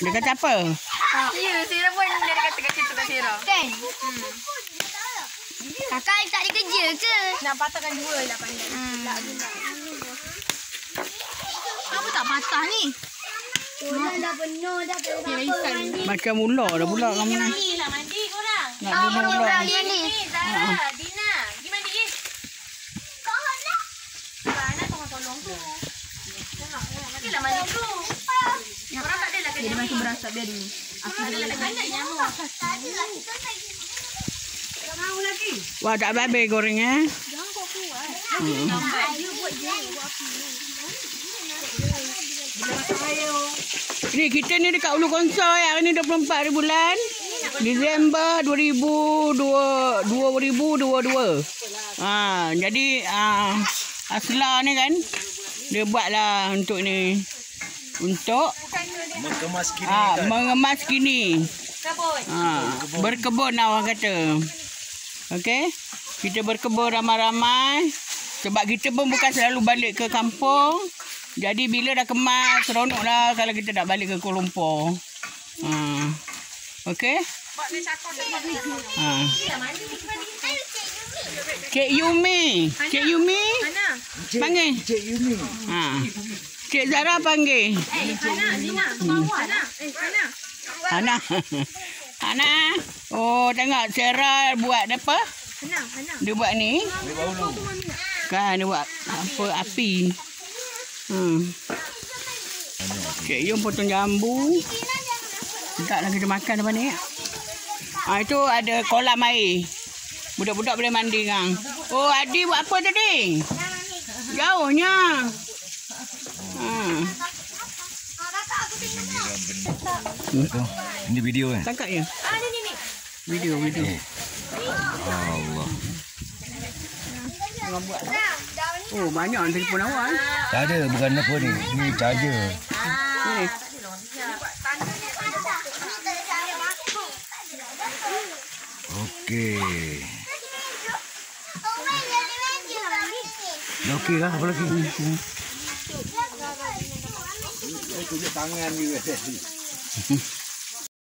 Dia kata apa? Ya, Sira pun dia kata kat situ kat Sira. Kan? Kakak tak ada kerja ke? Nak patahkan dua lah pandai. Apa tak patah ni? Dah penuh dah. Macam ular dah pula kamu. Mandi lah, mandi korang. Nak bunuh ular. Ni. Zara, Dina, pergi mandi ye. Anak tolong tu. Pergilah mandi dulu. Korang tak adalah kerja ni. berasap dia dulu. Korang adalah nak nyamuk. Wah, tak habis goreng eh. Jangan kau kuat. Dia buat je. Ni kita ni dekat Ulu Konsor ya. Hari ni 24 hari bulan Disember 2022. Jadi Asla ni kan dia buatlah untuk ni. Untuk mengemas kini. mengemas kini. Kabut. Berkebun orang kata. Okey. Kita berkebun ramai-ramai sebab kita pun bukan selalu balik ke kampung. Jadi bila dah kemas, seronoklah kalau kita nak balik ke Kuala Lumpur. Okey? Cik Yumi. Cik Yumi. Ana. Panggil. Cik Yumi. Cik Zara panggil. Ana, Dina, bawah Ana. Ana. Ana. Oh, tengok Sarah buat apa? Ana. Dia buat ni. Kan dia buat apa api. Cik Yum potong jambu. Taklah kita makan apa ni. Itu ada kolam air. Budak-budak boleh mandi kan. Oh, Adi buat apa tadi? Jauhnya. Ini video kan? Tangkap ya? Ni. Video. Allah. Oh, banyak telefon awak. Tak ada, bukan apa ni. Ni charger. Ni. Okey. Dah okey lah, apa lagi? Tunjuk tangan juga.